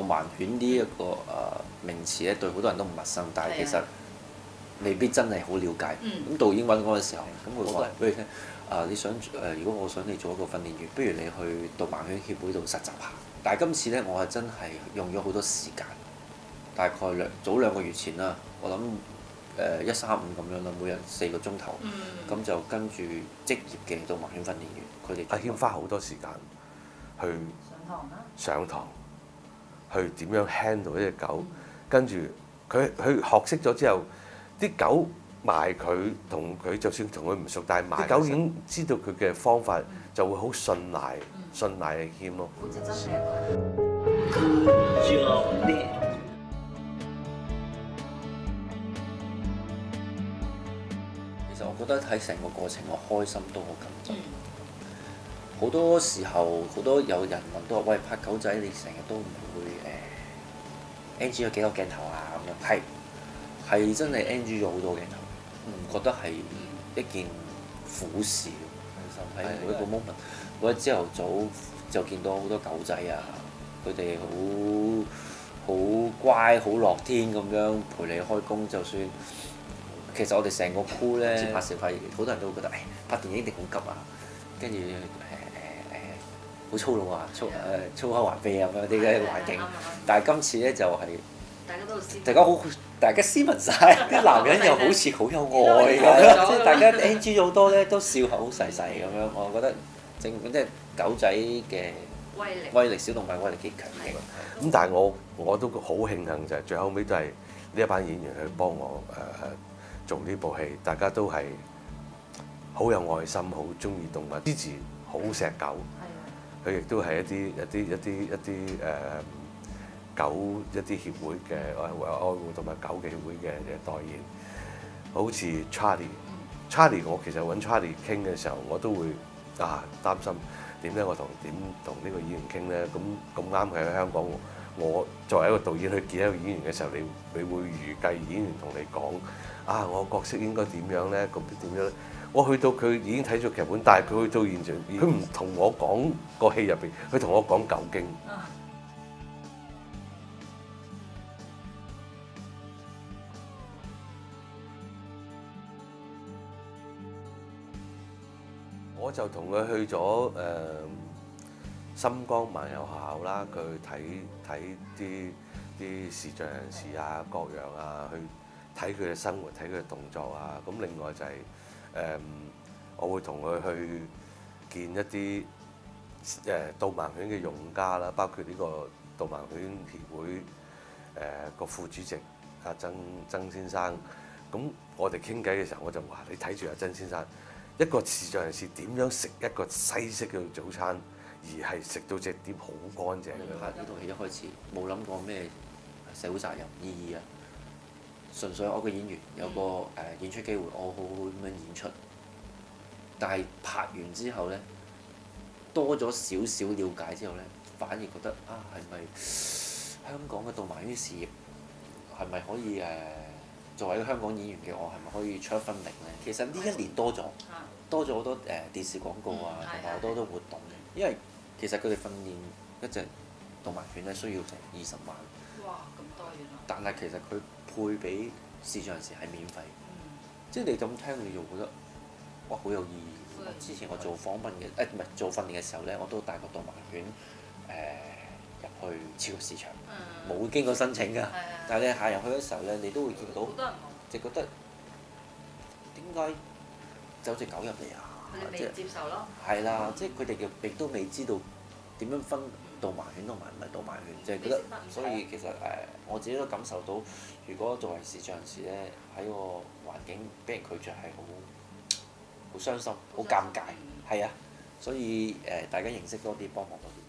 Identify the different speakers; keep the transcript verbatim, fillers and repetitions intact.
Speaker 1: 盲犬呢一個誒名詞咧，對好多人都唔陌生，但係其實未必真係好了解。咁導演揾我嘅時候，咁佢話俾你聽，啊你想誒，如果我想你做一個訓練員，不如你去導盲犬協會度實習下。但係今次咧，我係真係用咗好多時間，大概兩早兩個月前啦，我諗。誒一三五咁樣啦，每日四個鐘頭，咁、嗯、就跟住職業嘅導盲犬訓練員，佢哋阿謙花好多時間去上堂啦，上堂去點樣 handle 一隻狗，嗯、跟住佢佢學識咗之後，啲狗埋佢同佢，就算同佢唔熟，但係埋啲狗已經知道佢嘅方法，嗯、就會好信賴、嗯、信賴阿謙咯。我覺得喺成個過程，我開心都好緊張。好、嗯、多時候，好多有人問都話：喂，拍狗仔你成日都唔會誒 N G 咗幾多鏡頭啊？咁樣係係真係 N G 咗好多鏡頭，唔覺得係一件苦事。喺每一個 moment，嗰日朝頭早就見到好多狗仔啊，佢哋好好乖、好樂天咁樣陪你開工，就算。其實我哋成個 crew 咧拍攝拍，好多人都會覺得誒拍電影一定好急啊，跟住誒誒誒好粗魯啊，粗誒粗口橫飛啊咁樣啲嘅環境。但係今次咧就係大家都大家好，大家斯文晒，啲男人又好似好有愛咁樣，即係大家 N G 咗好多咧，都笑口細細咁樣。我覺得正即係狗仔嘅威力，威力小動物威力幾強勁。咁但係我我都好慶幸就係最後尾都係呢一班演員去幫我誒。呃做呢部戲，大家都係好有愛心，好中意動物，支持好錫狗。佢亦都係一啲一啲一啲一啲誒、呃、狗一啲協會嘅愛愛護動物狗嘅協會嘅嘅代言。好似 Charlie，Charlie 我其實揾 Charlie 傾嘅時候，我都會啊擔心點解我同點同呢個演員傾咧？咁咁啱佢喺香港，我作為一個導演去見一個演員嘅時候，你你會預計演員同你講。啊！我角色應該點樣咧？咁點樣咧？我去到佢已經睇咗劇本，但係佢去到現場，佢唔同我講個戲入邊，佢同我講狗經。我就同佢去咗誒深江漫遊學校啦，佢睇睇啲啲視障人士啊、各樣啊去。睇佢嘅生活，睇佢嘅動作啊！咁另外就係、是、誒、嗯，我會同佢去見一啲誒導盲犬嘅用家啦，包括呢個導盲犬協會誒個、呃、副主席阿曾曾先生。咁我哋傾偈嘅時候，我就話：你睇住阿曾先生，一個視障人士點樣食一個西式嘅早餐，而係食到隻碟好乾淨嘅。拍呢套戲一開始冇諗過咩社會責任意義啊！純粹我個演員有個誒演出機會，我好好咁樣演出。但係拍完之後咧，多咗少少了解之後咧，反而覺得啊，係咪香港嘅導盲犬事業係咪可以誒、呃、作為一個香港演員嘅我係咪可以出一分力咧？其實呢一年多咗，多咗好多誒、呃、電視廣告啊，同埋好多多活動。因為其實佢哋訓練一隻導盲犬咧需要成二十萬。哇！咁多嘢。但係其實佢配俾視障人士係免費，嗯、即係你咁聽你就覺得哇好有意義。嗯、之前我做訪問嘅誒唔係做訓練嘅時候咧，我都帶個導盲犬誒入、呃、去超級市場，冇、嗯、經過申請㗎。嗯、但係你行入去嘅時候咧，你都會見到，就覺得點解走隻狗入嚟啊？佢哋未接受咯。係啦，即係佢哋亦都未知道點樣分導盲犬同埋唔係導盲犬，就係、是、覺得，所以其實誒、呃、我自己都感受到，如果作為視障人士咧，喺個環境俾人拒絕係好好傷心、好尷尬，係啊，所以誒、呃、大家認識多啲，幫忙多啲。